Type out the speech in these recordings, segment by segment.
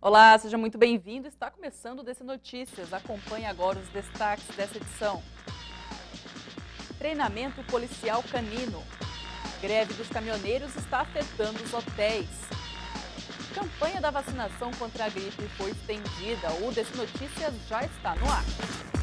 Olá, seja muito bem-vindo. Está começando o DC Notícias. Acompanhe agora os destaques dessa edição. Treinamento policial canino. Greve dos caminhoneiros está afetando os hotéis. Campanha da vacinação contra a gripe foi estendida. O DC Notícias já está no ar.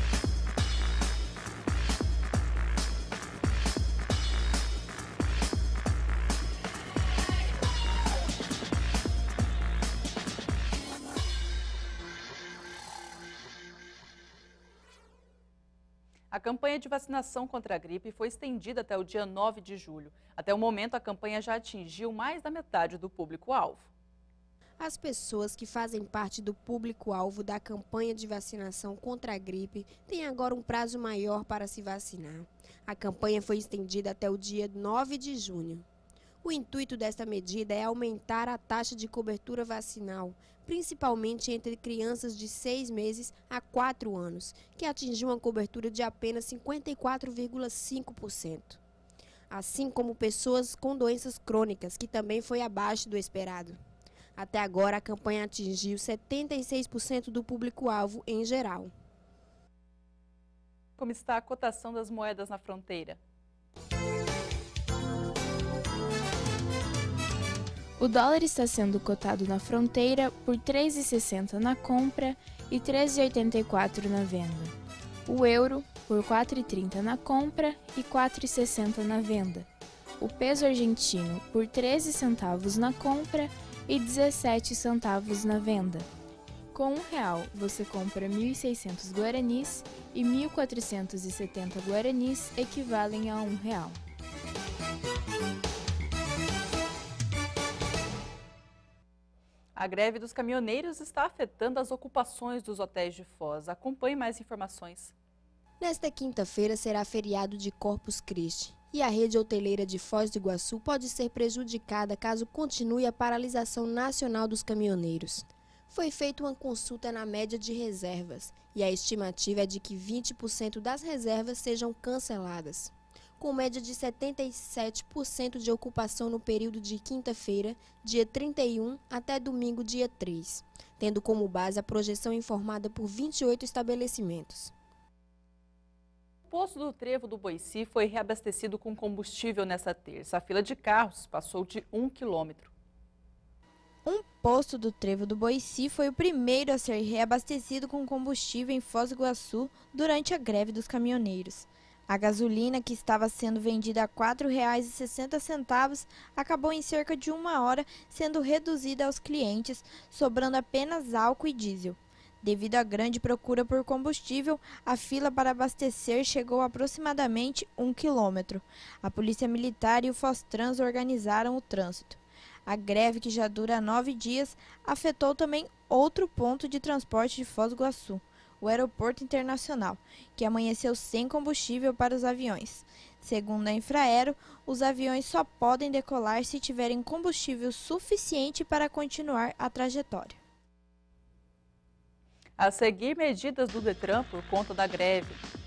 A campanha de vacinação contra a gripe foi estendida até o dia 9 de julho. Até o momento, a campanha já atingiu mais da metade do público-alvo. As pessoas que fazem parte do público-alvo da campanha de vacinação contra a gripe têm agora um prazo maior para se vacinar. A campanha foi estendida até o dia 9 de junho. O intuito desta medida é aumentar a taxa de cobertura vacinal, principalmente entre crianças de 6 meses a 4 anos, que atingiu uma cobertura de apenas 54,5%. Assim como pessoas com doenças crônicas, que também foi abaixo do esperado. Até agora, a campanha atingiu 76% do público-alvo em geral. Como está a cotação das moedas na fronteira? O dólar está sendo cotado na fronteira por R$ 3,60 na compra e R$ 3,84 na venda. O euro por R$ 4,30 na compra e R$ 4,60 na venda. O peso argentino por 13 centavos na compra e 17 centavos na venda. Com R$1 você compra 1.600 guaranis e 1.470 guaranis equivalem a R$1. A greve dos caminhoneiros está afetando as ocupações dos hotéis de Foz. Acompanhe mais informações. Nesta quinta-feira será feriado de Corpus Christi e a rede hoteleira de Foz do Iguaçu pode ser prejudicada caso continue a paralisação nacional dos caminhoneiros. Foi feita uma consulta na média de reservas e a estimativa é de que 20% das reservas sejam canceladas, com média de 77% de ocupação no período de quinta-feira, dia 31, até domingo, dia 3, tendo como base a projeção informada por 28 estabelecimentos. O posto do Trevo do Boici foi reabastecido com combustível nesta terça. A fila de carros passou de 1 quilômetro. Um posto do Trevo do Boici foi o primeiro a ser reabastecido com combustível em Foz do Iguaçu durante a greve dos caminhoneiros. A gasolina, que estava sendo vendida a R$ 4,60, acabou em cerca de 1 hora sendo reduzida aos clientes, sobrando apenas álcool e diesel. Devido à grande procura por combustível, a fila para abastecer chegou a aproximadamente 1 quilômetro. A Polícia Militar e o Fostrans organizaram o trânsito. A greve, que já dura 9 dias, afetou também outro ponto de transporte de Foz do Iguaçu, o Aeroporto Internacional, que amanheceu sem combustível para os aviões. Segundo a Infraero, os aviões só podem decolar se tiverem combustível suficiente para continuar a trajetória. A seguir, medidas do Detran por conta da greve.